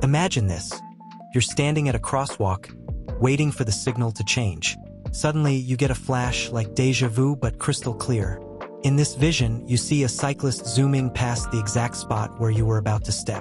Imagine this. You're standing at a crosswalk, waiting for the signal to change. Suddenly, you get a flash like déjà vu but crystal clear. In this vision, you see a cyclist zooming past the exact spot where you were about to step.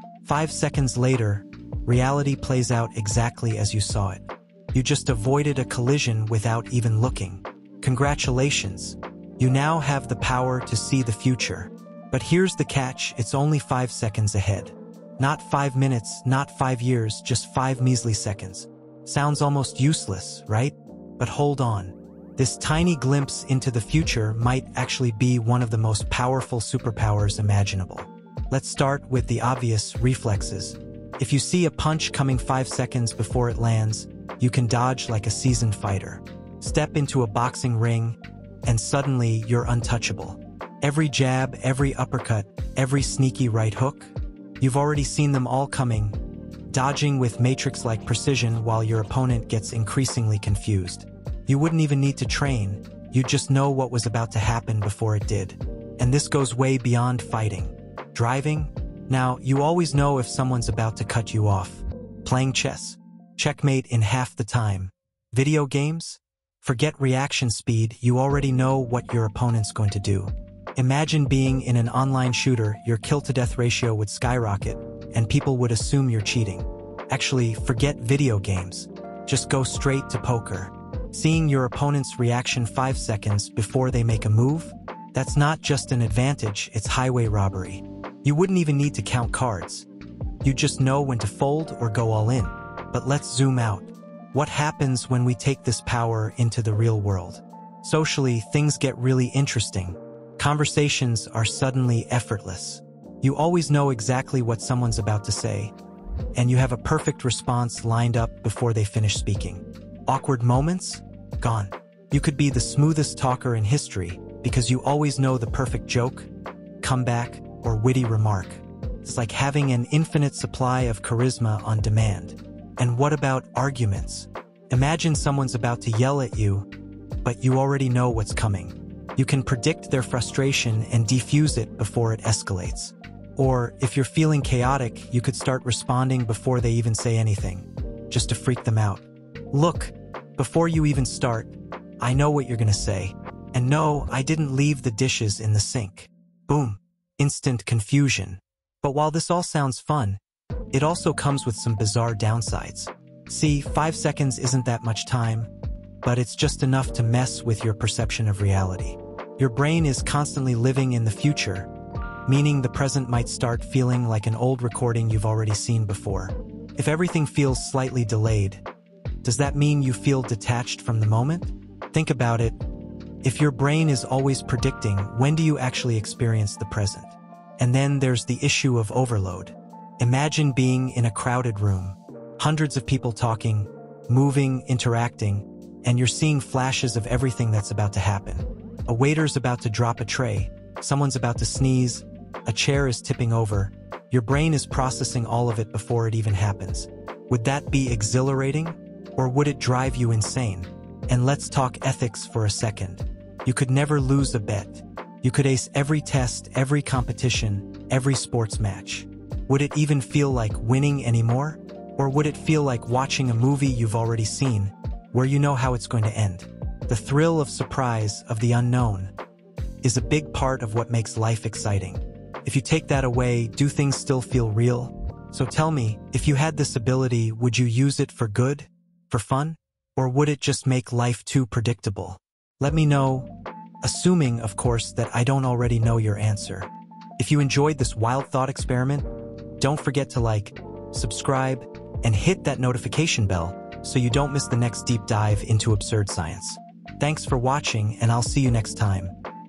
5 seconds later, reality plays out exactly as you saw it. You just avoided a collision without even looking. Congratulations! You now have the power to see the future. But here's the catch, it's only 5 seconds ahead. Not 5 minutes, not 5 years, just 5 measly seconds. Sounds almost useless, right? But hold on. This tiny glimpse into the future might actually be one of the most powerful superpowers imaginable. Let's start with the obvious reflexes. If you see a punch coming 5 seconds before it lands, you can dodge like a seasoned fighter. Step into a boxing ring, and suddenly you're untouchable. Every jab, every uppercut, every sneaky right hook, you've already seen them all coming, dodging with matrix-like precision while your opponent gets increasingly confused. You wouldn't even need to train, you'd just know what was about to happen before it did. And this goes way beyond fighting. Driving? Now, you always know if someone's about to cut you off. Playing chess? Checkmate in half the time. Video games? Forget reaction speed, you already know what your opponent's going to do. Imagine being in an online shooter, your kill-to-death ratio would skyrocket, and people would assume you're cheating. Actually, forget video games. Just go straight to poker. Seeing your opponent's reaction 5 seconds before they make a move? That's not just an advantage, it's highway robbery. You wouldn't even need to count cards. You just know when to fold or go all in. But let's zoom out. What happens when we take this power into the real world? Socially, things get really interesting. Conversations are suddenly effortless. You always know exactly what someone's about to say, and you have a perfect response lined up before they finish speaking. Awkward moments? Gone. You could be the smoothest talker in history because you always know the perfect joke, comeback, or witty remark. It's like having an infinite supply of charisma on demand. And what about arguments? Imagine someone's about to yell at you, but you already know what's coming. You can predict their frustration and defuse it before it escalates. Or, if you're feeling chaotic, you could start responding before they even say anything, just to freak them out. Look, before you even start, I know what you're gonna say. And no, I didn't leave the dishes in the sink. Boom. Instant confusion. But while this all sounds fun, it also comes with some bizarre downsides. See, 5 seconds isn't that much time, but it's just enough to mess with your perception of reality. Your brain is constantly living in the future, meaning the present might start feeling like an old recording you've already seen before. If everything feels slightly delayed, does that mean you feel detached from the moment? Think about it. If your brain is always predicting, when do you actually experience the present? And then there's the issue of overload. Imagine being in a crowded room, hundreds of people talking, moving, interacting, and you're seeing flashes of everything that's about to happen. A waiter's about to drop a tray, someone's about to sneeze, a chair is tipping over. Your brain is processing all of it before it even happens. Would that be exhilarating? Or would it drive you insane? And let's talk ethics for a second. You could never lose a bet. You could ace every test, every competition, every sports match. Would it even feel like winning anymore? Or would it feel like watching a movie you've already seen, where you know how it's going to end? The thrill of surprise, of the unknown, is a big part of what makes life exciting. If you take that away, do things still feel real? So tell me, if you had this ability, would you use it for good? For fun? Or would it just make life too predictable? Let me know, assuming, of course, that I don't already know your answer. If you enjoyed this wild thought experiment, don't forget to like, subscribe, and hit that notification bell so you don't miss the next deep dive into absurd science. Thanks for watching, and I'll see you next time.